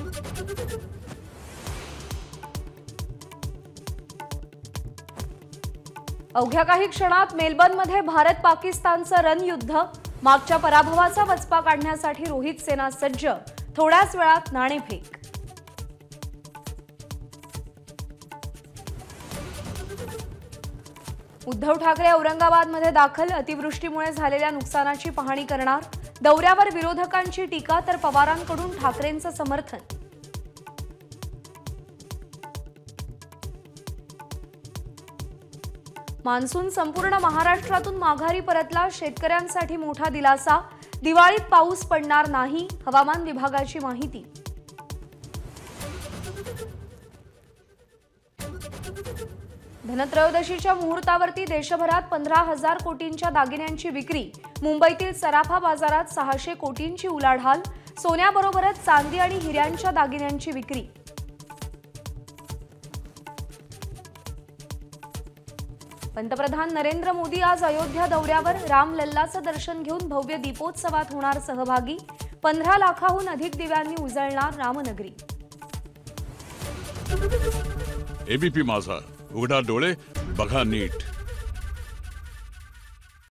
अवघ्या काही क्षणात मेलबर्नमध्ये भारत पाकिस्तानचं रणयुद्ध, मागच्या पराभवाचा वचपा काढण्यासाठी रोहित सेना सज्ज, थोड्याच वेळात नाणेफेक। उद्धव ठाकरे औरंगाबादमध्ये दाखल, अतिवृष्टीमुळे झालेल्या नुकसानाची पाहणी करणार। दौऱ्यावर विरोधकांची टीका तर पवारांकडून ठाकरेंचं समर्थन। मान्सून संपूर्ण महाराष्ट्रातून माघारी परतला, शेतकऱ्यांसाठी मोठा दिलासा। दिवाळीत पाऊस पडणार नाही, हवामान विभागाची माहिती। धनत्रयोदशीच्या मुहूर्तावरती देशभरात 15,000 कोटींच्या दागिन्यांची विक्री। मुंबईतील सराफा बाजारात 600 कोटींची उलाढाल। सोन्याबरोबरच चांदी आणि हिऱ्यांच्या दागिन्यांची विक्री। पंतप्रधान नरेंद्र मोदी आज अयोध्या दौऱ्यावर, रामलल्लाचं दर्शन घेऊन भव्य दीपोत्सवात होणार सहभागी। 15 लाखाहून अधिक दिव्यांनी उजळणार रामनगरी। एबीपी माझा, उघडा डोळे बघा नीट।